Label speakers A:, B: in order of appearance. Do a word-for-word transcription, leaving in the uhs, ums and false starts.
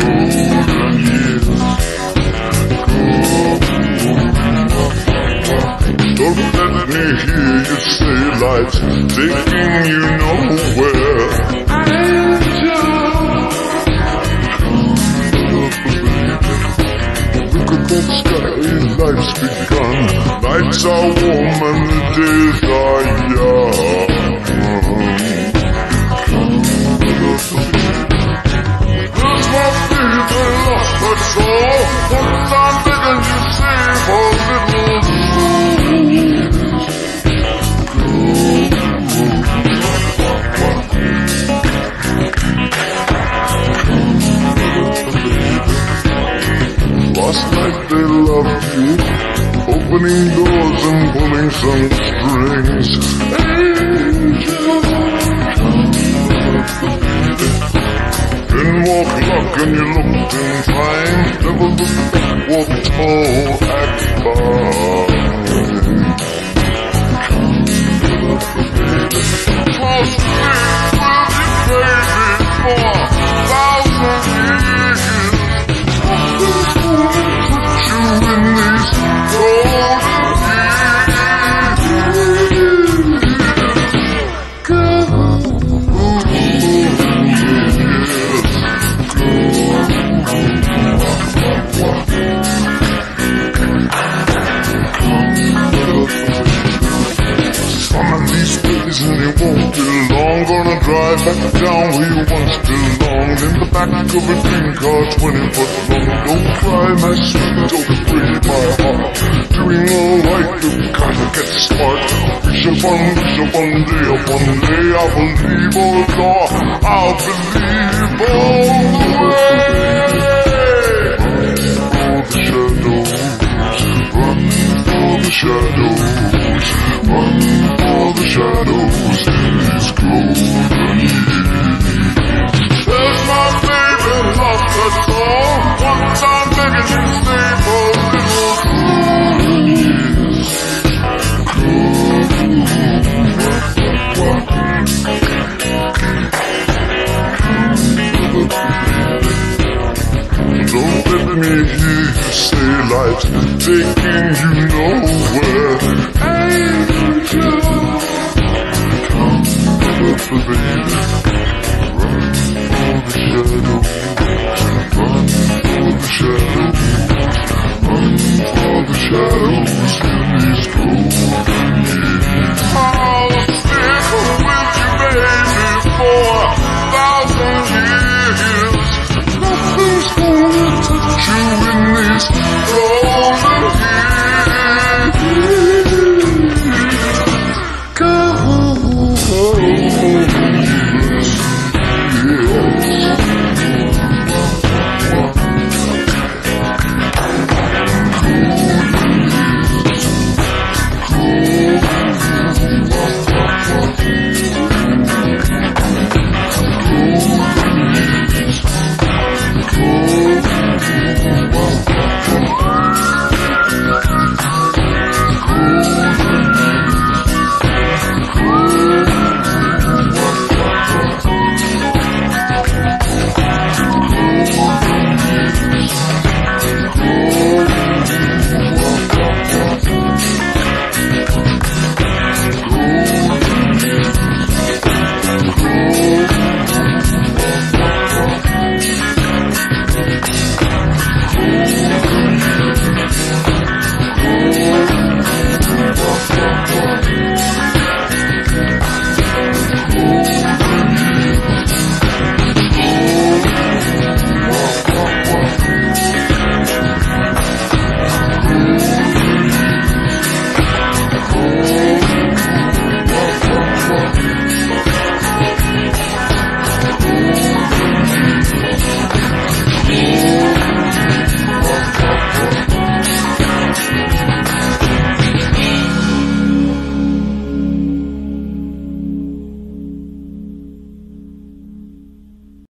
A: golden years. Don't let me hear you say life's taking you nowhere. Look at that sky, life's begun. Nights are warm and the days are young. There's my baby lost her soul. Once I'm begging you save a little. Last night they loved you, opening doors and pulling some strings. Angel, then walk luck and you looked in time. Never look back, walk tall, act fine. I'll stay with you, baby, for a thousand years. Nothing's gonna put you in these golden years. Some of these days and it won't be long. Gonna drive back down where you once belonged. In the back of a dream car, twenty foot long. Don't cry, my sweet, don't break my heart. Doing alright, you gotta get smart. Wish upon, wish upon day, upon day. I believe, oh Lord, I'll believe all the way. Run for the shadows, run for the shadows, run for the shadows in these golden years. There's my baby lost her soul. Once I'm begging you stay for little golden years. Don't let me hear you say life's taking you nowhere. Angel, come baby, run for the shadows, run for the shadows, run for the shadows in these golden years. I'll stick with you, baby, for a thousand years. Nothing's gonna touch you in these golden years. Golden years. Cool.